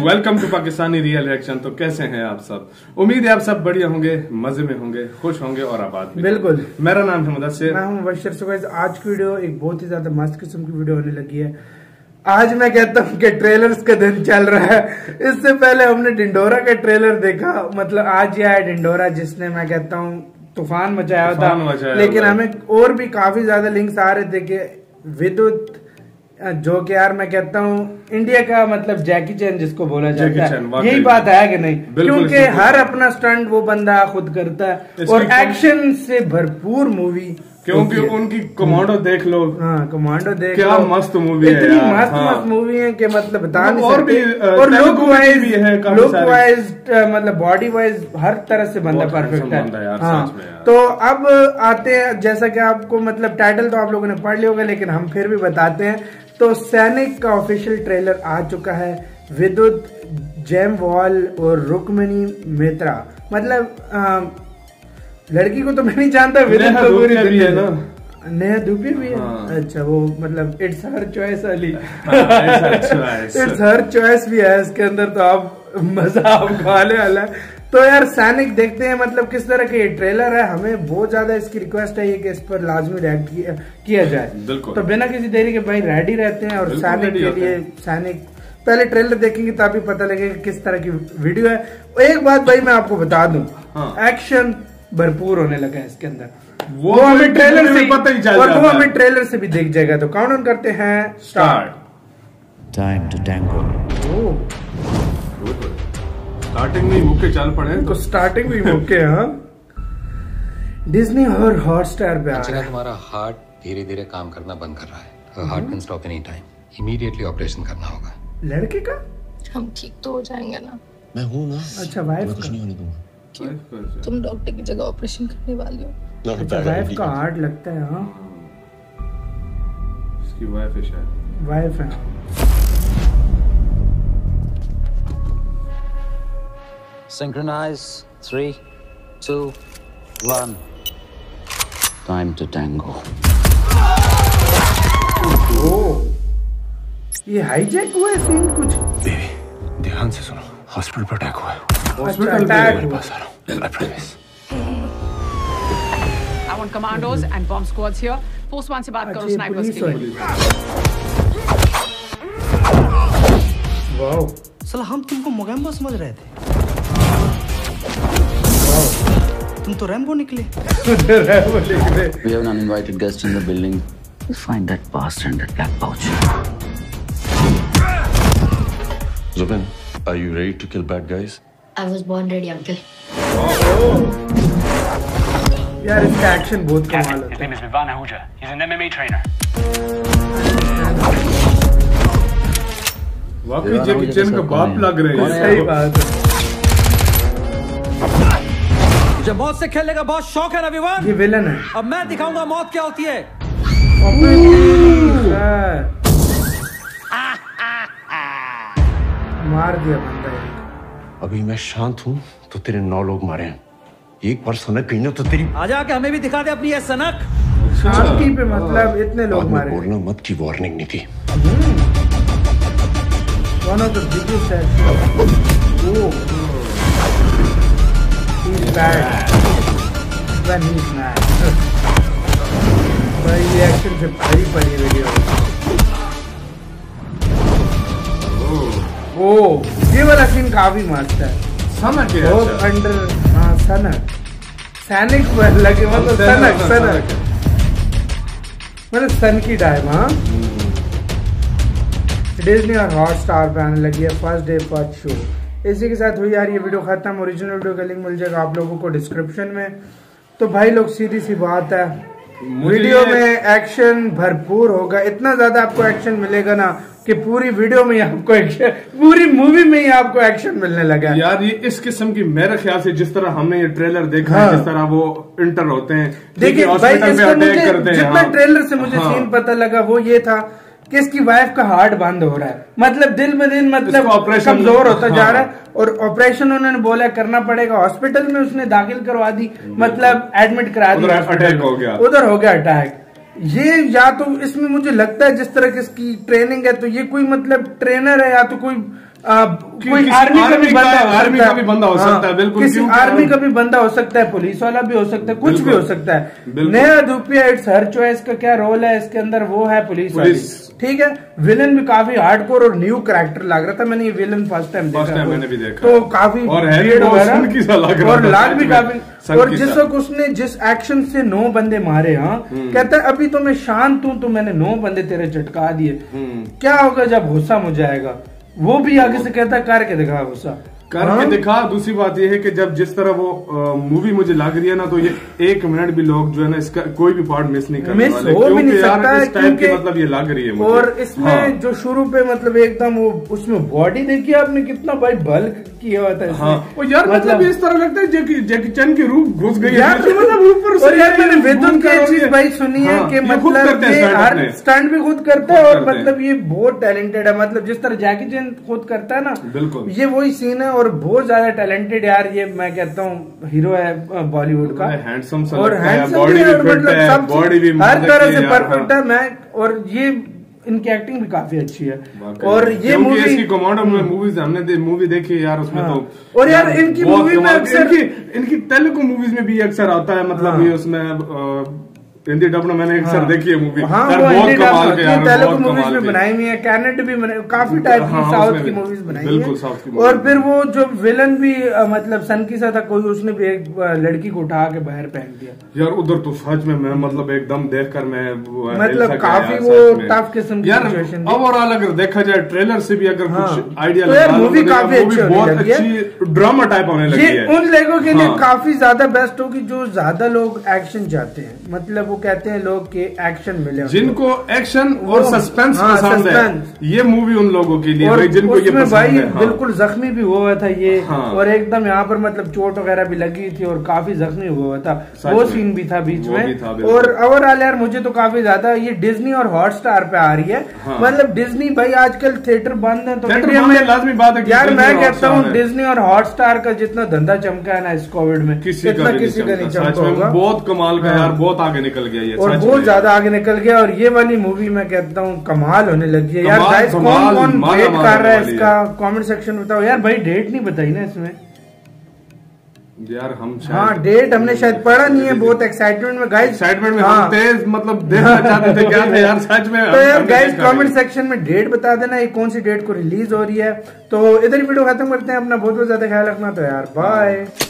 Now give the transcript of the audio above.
Welcome to Pakistani real reaction. तो कैसे हैं आप सब? उम्मीद है आप सब बढ़िया होंगे, मजे में होंगे, खुश होंगे और आबाद भी। बिल्कुल। मेरा नाम है मुदस्सिर, मैं हूं मुबश्शिर। सो गाइस, आज की वीडियो एक बहुत ही ज्यादा मस्त किस्म की वीडियो होने लगी है। आज मैं कहता हूं कि ट्रेलर्स का दिन चल रहा है। इससे पहले हमने डिंडोरा का ट्रेलर देखा, मतलब आज ही आया डिंडोरा, जिसने मैं कहता हूं तूफान मचाया था। लेकिन हमें और भी काफी ज्यादा लिंक्स आ रहे थे कि विद्युत, जो कि यार मैं कहता हूँ इंडिया का मतलब जैकी चैन जिसको बोला जाता है, यही बात है कि नहीं? क्योंकि हर अपना स्टंट वो बंदा खुद करता है और एक्शन से भरपूर मूवी। क्योंकि उनकी कमांडो देख लो। हाँ, कमांडो देख क्या लो, मस्त मूवी है, इतनी मस्त मस्त मूवी है कि मतलब बता नहीं सकते। और लुक वाइज मतलब बॉडी वाइज हर तरह से बंदा परफेक्ट है। हाँ, तो अब आते हैं, जैसा कि आपको मतलब टाइटल तो आप लोगों ने पढ़ लिया होगा, लेकिन हम फिर भी बताते हैं। तो सैनिक का ऑफिशियल ट्रेलर आ चुका है। विद्युत, जेम वॉल और रुक्मिणी मेत्रा, मतलब लड़की को तो मैं नहीं जानता, विद्युत तो पूरी भी है ना, नेहा धूपिया भी है। हाँ। अच्छा, वो मतलब इट्स हर चॉइस वाली, इट्स हर चॉइस भी है इसके अंदर, तो आप मजा आपको आने वाला है। तो यार सैनिक देखते हैं मतलब किस तरह का ये ट्रेलर है। हमें बहुत ज्यादा इसकी रिक्वेस्ट है कि इस पर लाजमी रिएक्ट किया जाए। तो बिना किसी देरी के भाई रेडी रहते हैं और सैनिक के लिए सैनिक पहले ट्रेलर देखेंगे तभी पता लगेगा किस तरह की वीडियो है। एक बात भाई मैं आपको बता दूं, एक्शन भरपूर होने लगा है इसके अंदर। वो हमें ट्रेलर से पता ही चल, और वो हमें ट्रेलर से भी दिख जाएगा। तो काउंट डाउन करते हैं, start. Time to tango. Starting में मुक्के चाल पड़े हैं, तो स्टार्टिंग में मुक्के। हाँ, डिज्नी और हॉटस्टार पे आ रहा है। तुम्हारा हार्ट धीरे धीरे काम करना बंद कर रहा है। Heart can stop any time. Immediately operation करना होगा। लड़के का? हम ठीक तो हो जाएंगे ना? मैं हूँ ना। अच्छा, वाइफ कुछ नहीं होने दूंगा। तुम डॉक्टर की जगह ऑपरेशन करने वाले हो। अच्छा, वाइफ का हार्ट लगता है। हाँ, इसकी वाइफ है शायद। वाइफ है। Synchronize 3, 2, 1. Time to tango. ये हाईजैक हुआ है सीन कुछ? बेबी ध्यान से सुनो, हॉस्पिटल पर अटैक हुआ है। हॉस्पिटल पे पास आ रहा हूँ, I promise. I want commandos and bomb squads here. Force 1 से बात करो, स्नाइपर्स के लिए। वाओ, साला हम तुमको मोगैम्बो समझ रहे थे, तुम तो रैम्बो निकले। We have an uninvited guest in the building. Find that bastard in that black pouch. Zubin, are you ready to kill bad guys? I was born ready, uncle. यार इसका एक्शन बहुत कमाल होता है। His name is Vivan Ahuja. He's an MMA trainer. वाकई जैकी चैन का बाप लग रहे हैं। सही बात है। मुझे मौत से खेलने का बहुत शौक है ना विवान। ये विलन है। अब मैं दिखाऊंगा मौत क्या होती है। मार दिया बंदा। अभी मैं शांत हूँ तो तेरे 9 लोग मारे हैं। एक बार सनक गई ना तो तेरी आजा के हमें भी दिखा दे अपनी ये सनक। शांति पे मतलब इतने लोग मारे। बोलना मत की वार्निंग नहीं थी। One of the biggest actors. Oh, he's bad when he's mad. भाई ये एक्शन से भरी पड़ी वीडियो। ओह, ये वाला सीन काफी मस्त है। सनक है, बहुत अंडर। हाँ, सनक, सैनिक लगे मतलब सनक मतलब सन की टाइम। हाँ, डिज्नी और हॉटस्टार पे आने लगी है फर्स्ट डे फर्स्ट शो। इसी के साथ हुई यार ये वीडियो खत्म। ओरिजिनल वीडियो का लिंक मिल जाएगा आप लोगों को डिस्क्रिप्शन में। तो भाई लोग सीधी सी बात है, वीडियो में एक्शन भरपूर होगा। इतना ज्यादा आपको एक्शन मिलेगा ना कि पूरी वीडियो में आपको एक्शन, पूरी मूवी में ही आपको एक्शन मिलने लगा यार। ये इस किस्म की मेरे ख्याल से जिस तरह हमने ये ट्रेलर देखा है, जिस तरह वो इंटर होते हैं, देखिए भाई, जितना ट्रेलर से मुझे सीन पता लगा वो ये था कि इसकी वाइफ का हार्ट बंद हो रहा है, मतलब दिन ब दिन मतलब कमजोर होता जा रहा है। और ऑपरेशन उन्होंने बोला करना पड़ेगा, हॉस्पिटल में उसने दाखिल करवा दी, मतलब एडमिट करा दी, अटैक हो गया, उधर हो गया अटैक। ये या तो इसमें मुझे लगता है जिस तरह की इसकी ट्रेनिंग है, तो ये कोई मतलब ट्रेनर है या तो कोई कोई आर्मी का भी बंदा हो सकता है, बिल्कुल किसी आर्मी का भी बंदा हो सकता है, पुलिस वाला भी हो सकता है, कुछ भी हो सकता है। नया धूपिया इट्स हर चॉइस का क्या रोल है इसके अंदर, वो है पुलिस वाली, ठीक है। विलन भी काफी हार्डकोर और न्यू कैरेक्टर लग रहा था, मैंने ये विलन फर्स्ट टाइम मैंने भी देखा, तो काफी और लाग भी काफी, और जिस वक्त उसने जिस एक्शन से 9 बंदे मारे, हाँ कहता है अभी तो मैं शांत हूँ, तो मैंने 9 बंदे तेरे चटका दिए, क्या होगा जब गुस्सा मुझे आएगा, वो भी आगे से कहता है करके दिखा गुस्सा करके दिखा। दूसरी बात यह है कि जब जिस तरह वो मूवी मुझे लग रही है ना, तो ये 1 मिनट भी लोग जो है ना इसका कोई भी पार्ट मिस नहीं करने वाले, हो भी नहीं सकता है, इस टाइप की मतलब ये लग रही है मुझे। और इसमें जो शुरू पे मतलब एकदम वो उसमें बॉडी देखिए आपने कितना भाई बल्क किया हुआ था, हाँ। और यार मतलब इस तरह लगता है जैकी चैन की रूह घुस गई यार, मतलब ऊपर से। यार मैंने वेतन की चीज भाई सुनी है कि मतलब ये हर स्टंट भी खुद करता है, और मतलब ये बहुत टैलेंटेड है, मतलब जिस तरह जैकी चैन खुद करता है ना, बिल्कुल ये वही सीन है, और बहुत ज्यादा टैलेंटेड यार, ये मैं कहता हूँ हीरो है बॉलीवुड का, हैंडसम और बॉडी भी हर तरह से परफेक्ट है। मैं और ये इनकी एक्टिंग भी काफी अच्छी है, और ये मूवी इसकी कमांडो में मूवीज हमने मूवी देखी यार, उसमें तो और यार इनकी मूवी में अक्सर इनकी तेलुगु मूवीज में भी अक्सर आता है, मतलब ये उसमें हिंदी डब मैंने अक्सर देखी है मूवी, बहुत कमाल के यार, तेलुगु मूवीज में बनाई हुई है, कन्नड़ भी काफी टाइप की साउथ की मूवीज बनाई है, और फिर वो जो विलन भी मतलब सन की सा था कोई, उसने भी एक लड़की को उठा के बाहर फेंक दिया यार, उधर तो सच में मैं मतलब एकदम देखकर मैं मतलब काफी वो टफ किस्म की सिचुएशन थी। ओवरऑल अगर देखा जाए ट्रेलर से भी अगर कुछ आइडिया, तो यार मूवी काफी बहुत अच्छी ड्रामा टाइप होने लगी है, उन लोगों के लिए काफी ज्यादा बेस्ट होगी जो ज्यादा लोग एक्शन चाहते हैं, मतलब वो कहते हैं लोग के एक्शन मिले, जिनको एक्शन और सस्पेंस पसंद है, ये मूवी उन लोगों के लिए, और जिनको ये पसंद भाई है, बिल्कुल जख्मी भी हुआ था ये, और एकदम यहाँ पर मतलब चोट वगैरह भी लगी थी, और काफी जख्मी हुआ था, वो सीन भी था बीच में। और ओवरऑल यार मुझे तो काफी ज्यादा ये डिज्नी और हॉटस्टार पे आ रही है, मतलब डिज्नी भाई आजकल थिएटर बंद है, तो इंडिया में लाजमी बात है यार, मैं कहता हूँ डिज्नी और हॉटस्टार का जितना धंधा चमका है ना इस कोविड में, किसी का नहीं चमका होगा, बहुत कमाल का यार, बहुत आगे निकल गया ये, और बहुत ज्यादा आगे निकल गया, और ये वाली मूवी मैं कहता हूँ कमाल होने लगी है यार। गाइस कौन कौन वेट कर रहा है इसका, कमेंट सेक्शन में बताओ यार। भाई डेट नहीं बताई ना इसमें यार, हम हाँ डेट हमने शायद पढ़ा नहीं है, बहुत एक्साइटमेंट में गाइस, एक्साइटमेंट में हम तेज मतलब देखना चाहते थे, क्या था यार सच में। तो यार गाइस कमेंट सेक्शन में डेट बता देना ये कौन सी डेट को रिलीज हो रही है। तो इधर वीडियो खत्म करते हैं, अपना बहुत बहुत ज्यादा ख्याल रखना, तो यार बाय।